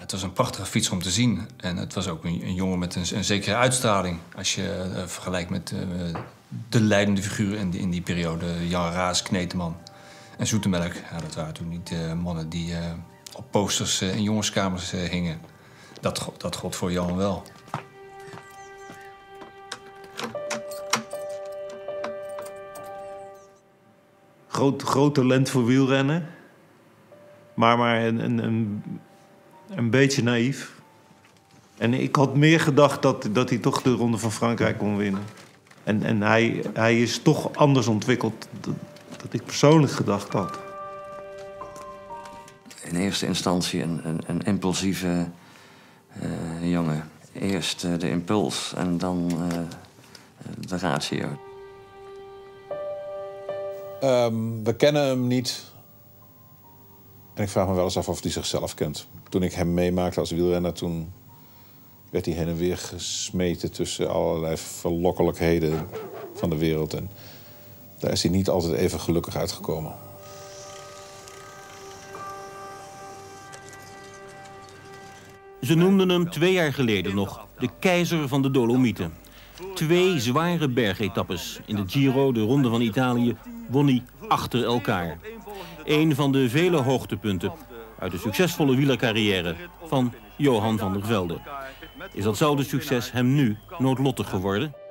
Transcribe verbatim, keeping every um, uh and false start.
Het was een prachtige fiets om te zien. En het was ook een, een jongen met een, een zekere uitstraling. Als je uh, vergelijkt met uh, de leidende figuren in die, in die periode. Jan Raas, Kneteman en Zoetemelk. Ja, dat waren toen niet uh, mannen die uh, op posters uh, in jongenskamers uh, hingen. Dat, dat gold voor Jan wel. Groot, groot talent voor wielrennen. Maar, maar een, een, een, een beetje naïef. En ik had meer gedacht dat, dat hij toch de Ronde van Frankrijk kon winnen. En, en hij, hij is toch anders ontwikkeld dan dat ik persoonlijk gedacht had. In eerste instantie een, een, een impulsieve uh, jongen. Eerst uh, de impuls en dan uh, de ratio. Um, we kennen hem niet. En ik vraag me wel eens af of hij zichzelf kent. Toen ik hem meemaakte als wielrenner, toen werd hij heen en weer gesmeten tussen allerlei verlokkelijkheden van de wereld. En daar is hij niet altijd even gelukkig uitgekomen. Ze noemden hem twee jaar geleden nog de keizer van de Dolomieten. Twee zware bergetappes. In de Giro, de Ronde van Italië, won hij achter elkaar. Een van de vele hoogtepunten uit de succesvolle wielercarrière van Johan van der Velde. Is datzelfde succes hem nu noodlottig geworden?